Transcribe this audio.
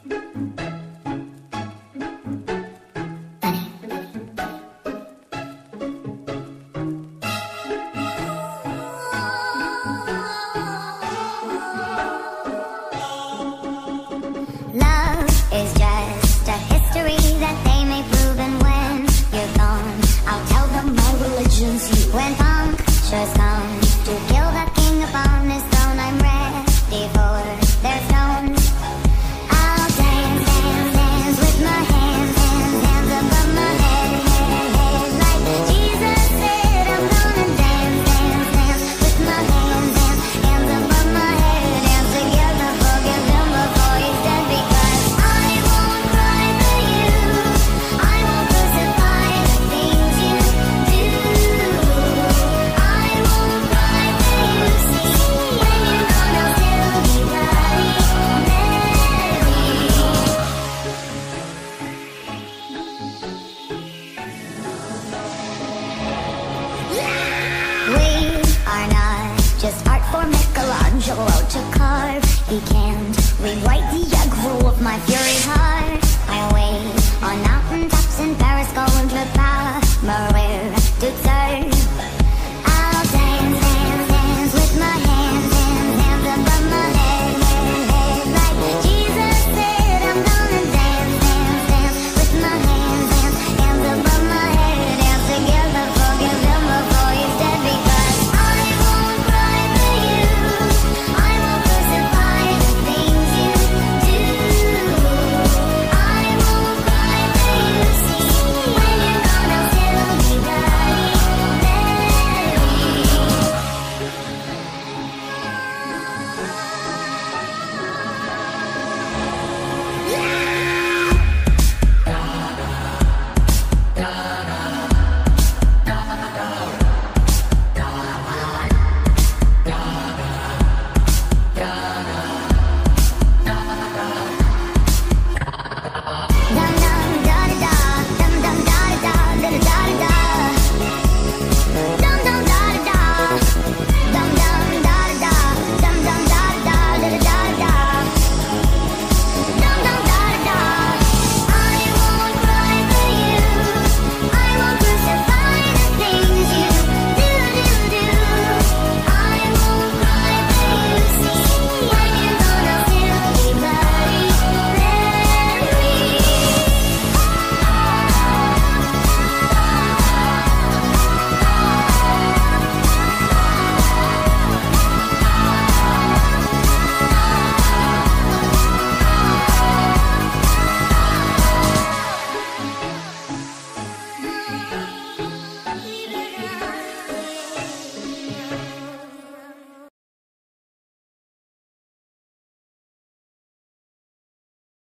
Love is just a history that they may prove, and when you're gone, I'll tell them my religion's you. When punctures come to kill the king upon his throne, I'm ready for their stones. I'll dance, dance, dance with my hands, hands, hands above my head, head, head. Like Jesus said, I'm gonna dance, dance, dance with my hands, hands, hands above my head. Dance together, forgive him before he's dead, because I won't cry for you. I won't crucify the things you do. I won't cry for you. See, when you're gone, I'll still be bloody Mary. We are not just art for Michelangelo to carve. He can't rewrite the aggro of my fury heart.